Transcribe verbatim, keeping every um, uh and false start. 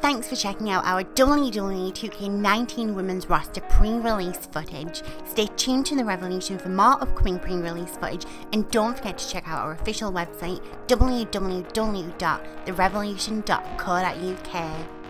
Thanks for checking out our W W E two K nineteen Women's Roster pre-release footage. Stay tuned to the RevELLEution for more upcoming pre-release footage, and don't forget to check out our official website w w w dot the rev elution dot co dot u k.